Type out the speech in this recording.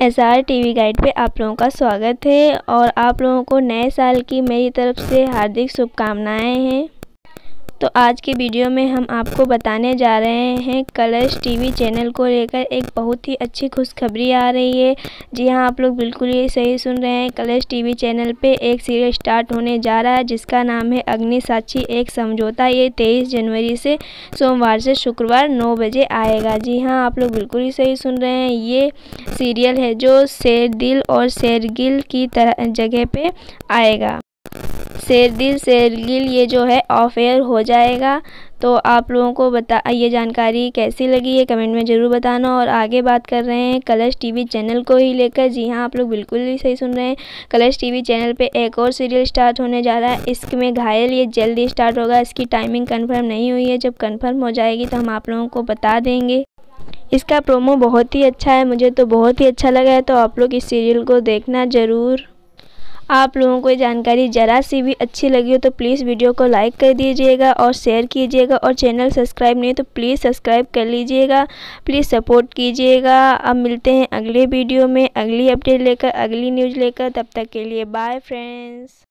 SR TV guide पे आप लोगों का स्वागत है और आप लोगों को नए साल की मेरी तरफ से हार्दिक शुभकामनाएं हैं। तो आज के वीडियो में हम आपको बताने जा रहे हैं कलर्स टीवी चैनल को लेकर एक बहुत ही अच्छी खुशखबरी आ रही है। जी हाँ, आप लोग बिल्कुल ये सही सुन रहे हैं। कलर्स टीवी चैनल पे एक सीरियल स्टार्ट होने जा रहा है जिसका नाम है अग्निसाक्षी एक समझौता। ये 23 जनवरी से सोमवार से शुक्रवार 9 बजे आएगा। जी हाँ, आप लोग बिल्कुल ही सही सुन रहे हैं। ये सीरियल है जो शेरदिल और शेरगिल की तरह जगह पे आएगा। शेरदिल शेरगिल ये जो है ऑफ एयर हो जाएगा। तो आप लोगों को ये जानकारी कैसी लगी है कमेंट में ज़रूर बताना। और आगे बात कर रहे हैं कलर्स टीवी चैनल को ही लेकर। जी हाँ, आप लोग बिल्कुल ही सही सुन रहे हैं। कलर्स टीवी चैनल पे एक और सीरियल स्टार्ट होने जा रहा है। इसमें घायल ये जल्दी स्टार्ट होगा। इसकी टाइमिंग कंफर्म नहीं हुई है। जब कंफर्म हो जाएगी तो हम आप लोगों को बता देंगे। इसका प्रोमो बहुत ही अच्छा है, मुझे तो बहुत ही अच्छा लगा है। तो आप लोग इस सीरियल को देखना ज़रूर। आप लोगों को ये जानकारी ज़रा सी भी अच्छी लगी हो तो प्लीज़ वीडियो को लाइक कर दीजिएगा और शेयर कीजिएगा। और चैनल सब्सक्राइब नहीं तो प्लीज़ सब्सक्राइब कर लीजिएगा। प्लीज़ सपोर्ट कीजिएगा। अब मिलते हैं अगले वीडियो में अगली अपडेट लेकर, अगली न्यूज़ लेकर। तब तक के लिए बाय फ्रेंड्स।